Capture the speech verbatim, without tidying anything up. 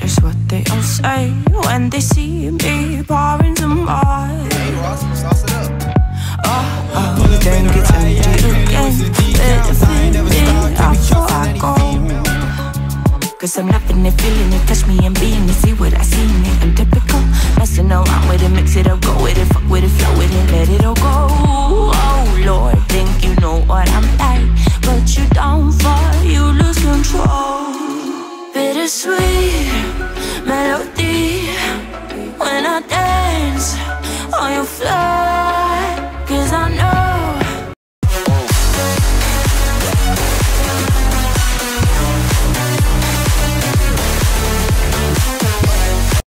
It's what they all say when they see me pouring some more. Oh, oh, then gets empty again. Better feel me after I go. Cause I'm loving it, feeling it, touch me and being it. See what I see in it, I'm typical. Messing around with it, mix it up, go with it. Fuck with it, flow with it, let it all go. Oh Lord, think you know what I'm like, but you don't fall, you lose control. Bittersweet melody when I dance on your floor.